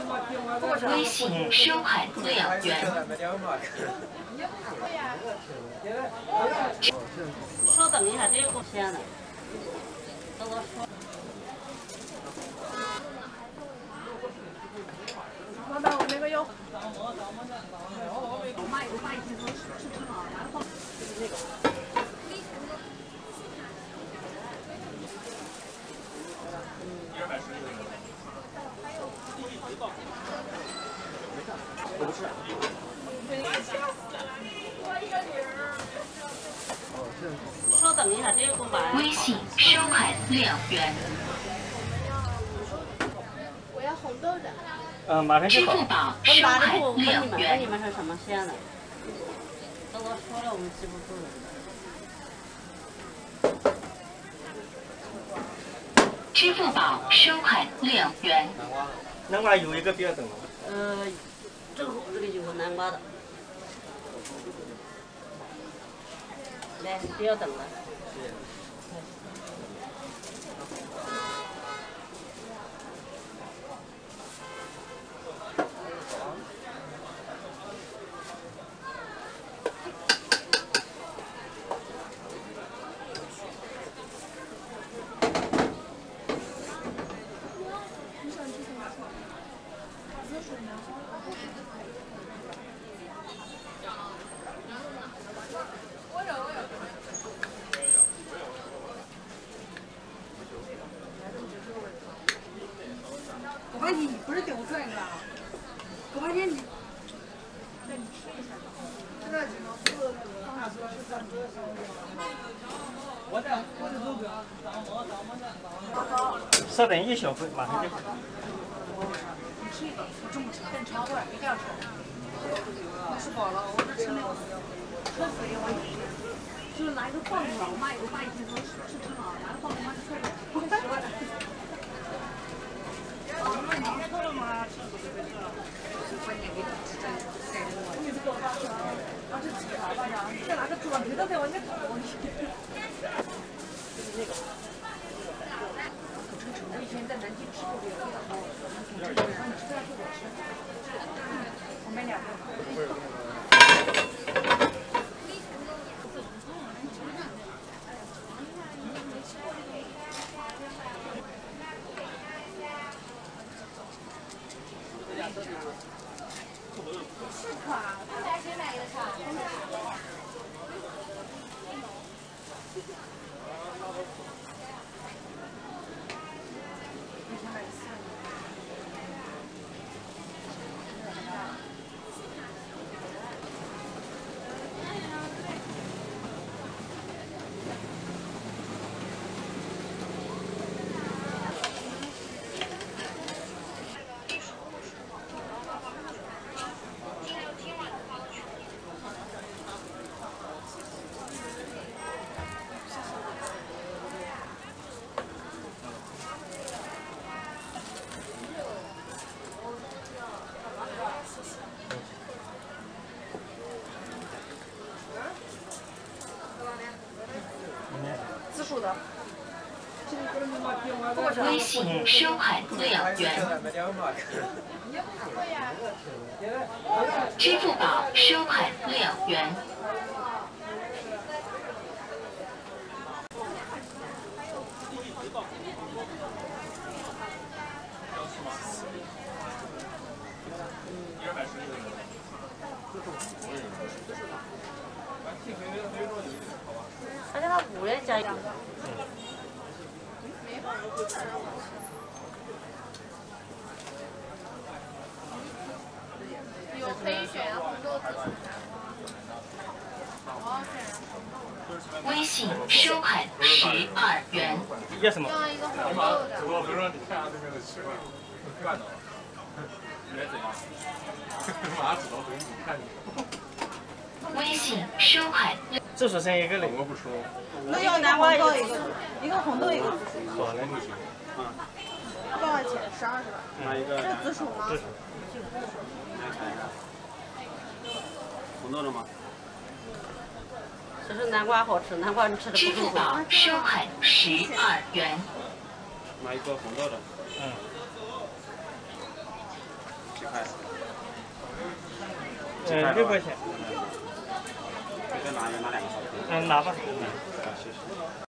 微信收款2元。 稍等一下，这个够鲜的。等我说。 老板，我那个有。 稍等一下，这个够完。 微信收款2元。 我要红豆的。 马上就支好。 付宝收款2元。 你们是什么鲜的？等我说了，我们记不住了。 支付宝收款2元。 南瓜有一个别等了。 正好这里有个南瓜的。来，不要等了。 你不是顶出来的，狗半天你，那你吃一下。现在只能是放下车去站车上。 稍等1小时，马上就好。 你吃一个，我中午吃点炒饭，没这样吃。我吃饱了，我这吃那个车水我也吃，就是拿一个棒子，我妈有个爸以前说吃挺好，拿个棒子妈就踹着，我吃完了。再拿个桌子都在往前跑，我以前在南京吃过这个，让你吃这样特别吃。我买2个。是卡，他俩谁买的卡？自数的。 微信收款2元。支付宝收款2元。 而且它5元加1。 有可以选红豆紫薯的。 微信收款12元。 要什么？ 要一个红豆的。 主要不是让你看下这边的吃饭，很干的。你来怎样？马上指到嘴里看你。 微信收款。 紫薯剩一个嘞。 我不吃。 那要南瓜一个，一个红豆一个。 好嘞，就行。 多少钱？12是吧？ 拿一个。 这是紫薯吗？ 紫薯。 红豆的吗？ 这是南瓜好吃，南瓜你吃的不支付宝收款12元。 拿一个红豆的。 6块钱。 再拿2个烧饼。 拿吧。 谢谢。